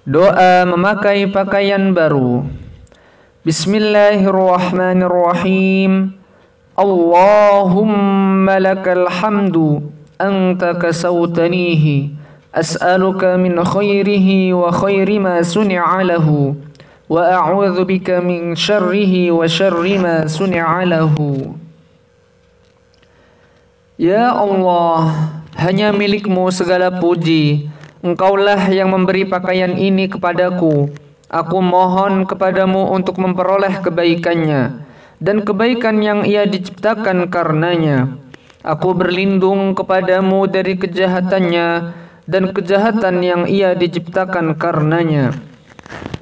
Doa memakai pakaian baru. Bismillahirrahmanirrahim. Allahumma lakal hamdu anta kasawtanihi as'aluka min khairihi wa khairi ma suni'a lahu wa a'udzu bika min syarrihi wa syarri ma suni'a lahu. Ya Allah, hanya milik-Mu segala puji. Engkaulah yang memberi pakaian ini kepadaku. Aku mohon kepadamu untuk memperoleh kebaikannya dan kebaikan yang ia diciptakan karenanya. Aku berlindung kepadamu dari kejahatannya dan kejahatan yang ia diciptakan karenanya.